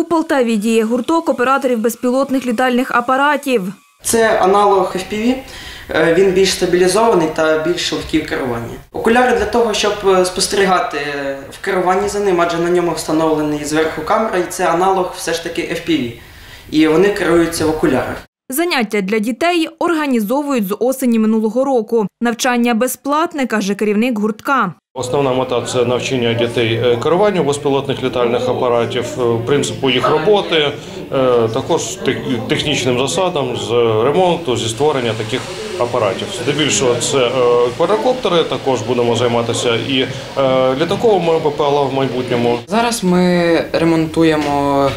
Полтаві діє гурток операторів безпілотних літальних апаратів. Це аналог FPV, він більш стабілізований та більш легкий в керуванні. Окуляри для того, щоб спостерігати в керуванні за ним, адже на ньому встановлений зверху камера, і це аналог все ж таки FPV. І вони керуються в окулярах. Заняття для дітей організовують з осені минулого року. Навчання безплатне, каже керівник гуртка. Основна мета – це навчання дітей керуванню безпілотних літальних апаратів, принципу їх роботи, також технічним засадам з ремонту, зі створення таких апаратів. Здебільшого це квадрокоптери, також будемо займатися і літаковими БПЛА в майбутньому. Зараз ми ремонтуємо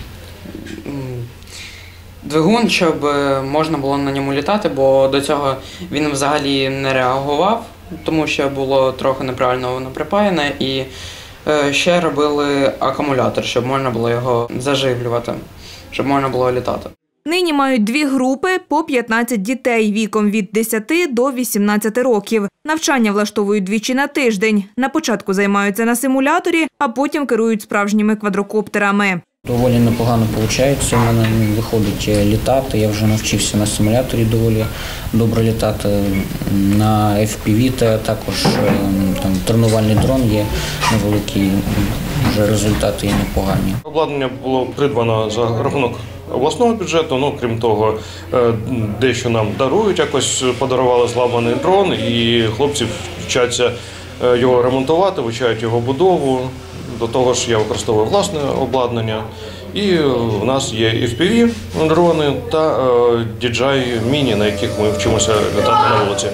двигун, щоб можна було на ньому літати, бо до цього він взагалі не реагував, тому що було трохи неправильно воно припаяне, і ще робили акумулятор, щоб можна було його заживлювати, щоб можна було літати. Нині мають 2 групи по 15 дітей віком від 10 до 18 років. Навчання влаштовують двічі на тиждень. На початку займаються на симуляторі, а потім керують справжніми квадрокоптерами. Доволі непогано виходить, у мене виходить літати, я вже навчився на симуляторі доволі добре літати, на FPV також там, тренувальний дрон є невеликий, вже результати є непогані. Обладнання було придбано за рахунок обласного бюджету, крім того, дещо нам дарують, якось подарували зламаний дрон, і хлопці вчаться його ремонтувати, вивчають його будову. До того ж, я використовую власне обладнання. І в нас є FPV-дрони та DJI Mini, на яких ми вчимося літати на вулиці.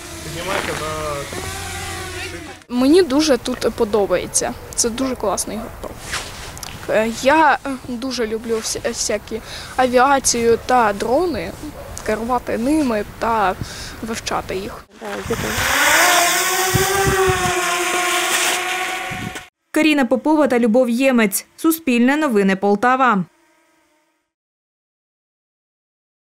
Мені дуже тут подобається. Це дуже класний гурток. Я дуже люблю всякі авіацію та дрони, керувати ними та вивчати їх. Каріна Попова та Любов Ємець. Суспільне новини Полтава.